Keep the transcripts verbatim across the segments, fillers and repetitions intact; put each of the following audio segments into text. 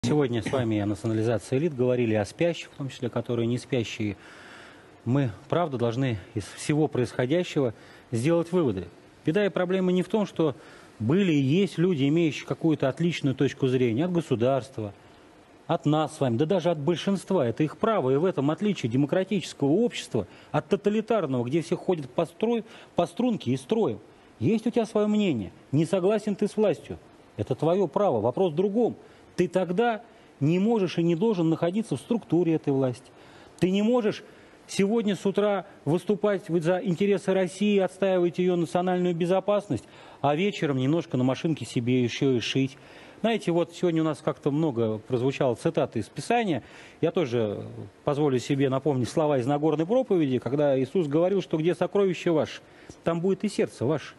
Сегодня с вами о национализации элит говорили, о спящих, в том числе, которые не спящие. Мы, правда, должны из всего происходящего сделать выводы. Беда и проблема не в том, что были и есть люди, имеющие какую-то отличную точку зрения от государства, от нас с вами, да даже от большинства. Это их право, и в этом отличие демократического общества от тоталитарного, где все ходят по, строй, по струнке и строем. Есть у тебя свое мнение, не согласен ты с властью. Это твое право, вопрос в другом. Ты тогда не можешь и не должен находиться в структуре этой власти. Ты не можешь сегодня с утра выступать за интересы России, отстаивать ее национальную безопасность, а вечером немножко на машинке себе еще и шить. Знаете, вот сегодня у нас как-то много прозвучало цитаты из Писания. Я тоже позволю себе напомнить слова из Нагорной проповеди, когда Иисус говорил, что где сокровище ваше, там будет и сердце ваше.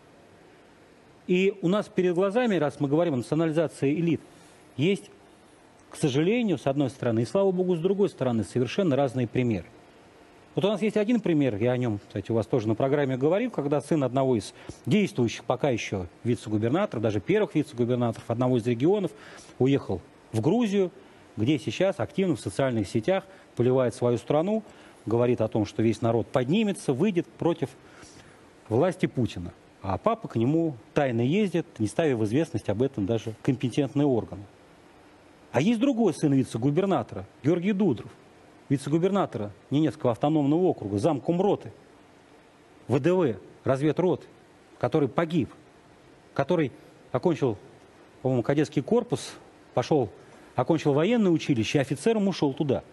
И у нас перед глазами, раз мы говорим о национализации элит, есть, к сожалению, с одной стороны, и, слава богу, с другой стороны, совершенно разные примеры. Вот у нас есть один пример, я о нем, кстати, у вас тоже на программе говорил, когда сын одного из действующих пока еще вице-губернаторов, даже первых вице-губернаторов одного из регионов, уехал в Грузию, где сейчас активно в социальных сетях поливает свою страну, говорит о том, что весь народ поднимется, выйдет против власти Путина. А папа к нему тайно ездит, не ставя в известность об этом даже компетентные органы. А есть другой сын вице-губернатора, Георгий Дудров, вице-губернатора Ненецкого автономного округа, замкомроты, ВДВ, разведроты, который погиб, который окончил, по-моему, кадетский корпус, пошел, окончил военное училище, и офицером ушел туда.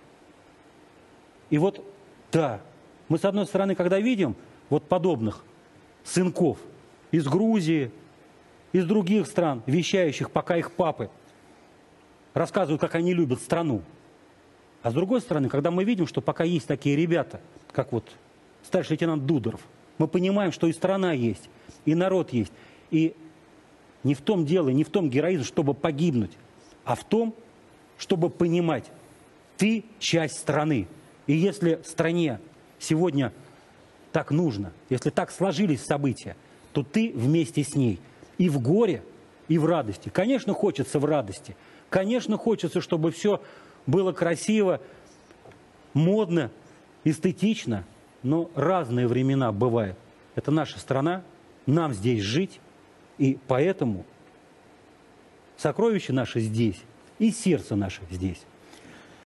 И вот, да, мы с одной стороны, когда видим вот подобных сынков из Грузии, из других стран, вещающих, пока их папы рассказывают, как они любят страну. А с другой стороны, когда мы видим, что пока есть такие ребята, как вот старший лейтенант Дударов, мы понимаем, что и страна есть, и народ есть. И не в том дело, не в том героизм, чтобы погибнуть, а в том, чтобы понимать, ты часть страны. И если стране сегодня так нужно, если так сложились события, то ты вместе с ней. И в горе, и в радости. Конечно, хочется в радости. Конечно, хочется, чтобы все было красиво, модно, эстетично. Но разные времена бывают. Это наша страна, нам здесь жить. И поэтому сокровища наши здесь, и сердце наше здесь.